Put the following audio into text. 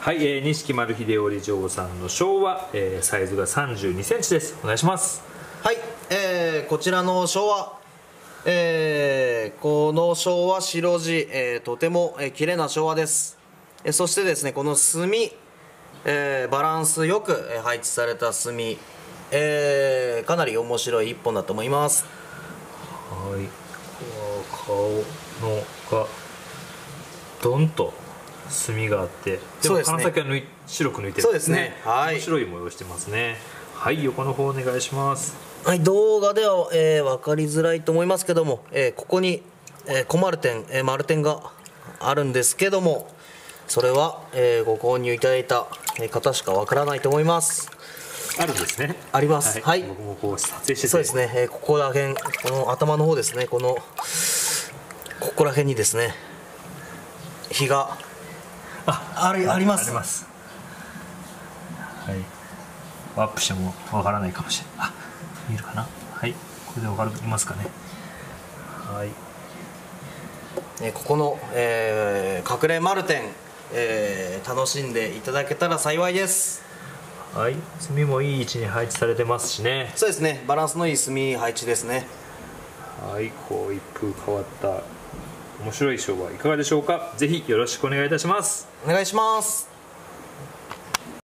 はい、錦丸秀織嬢さんの昭和、サイズが32センチです。お願いします。 はい、こちらの昭和、この昭和白地、とても、綺麗な昭和です。そしてですね、この墨、バランスよく、配置された墨、かなり面白い一本だと思います。 はい、顔のがドンと墨があって、でも鼻先は白く抜いてるんですね。はい、面白い模様してますね。はい、横の方お願いします。 はい、動画では、分かりづらいと思いますけども、ここに、小丸点、丸点があるんですけども、それは、ご購入いただいた方しかわからないと思います。 あるんですね。 あります。はい。 僕もこう撮影してて。 そうですね。ここら辺、この頭の方ですね。ここら辺にですね、火があります。 あります。はい。アップしてもわからないかもしれない。見えるかな。はい。これでわかりますかね。はい。 ここの、隠れ丸点、楽しんでいただけたら幸いです。 はい、墨もいい位置に配置されてますしね。 そうですね、バランスのいい墨配置ですね。 はい、こう一風変わった面白い昭和いかがでしょうか。ぜひよろしくお願いいたします。 お願いします。